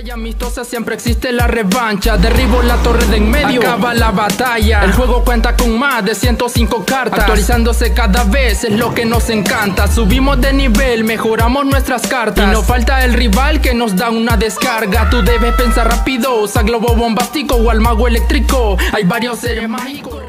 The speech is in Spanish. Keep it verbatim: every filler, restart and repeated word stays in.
batalla amistosa siempre existe la revancha. Derribo la torre de en medio, acaba la batalla. El juego cuenta con más de ciento cinco cartas, actualizándose cada vez es lo que nos encanta. Subimos de nivel, mejoramos nuestras cartas, y no falta el rival que nos da una descarga. Tú debes pensar rápido, usa globo bombástico o al mago eléctrico. Hay varios seres mágicos.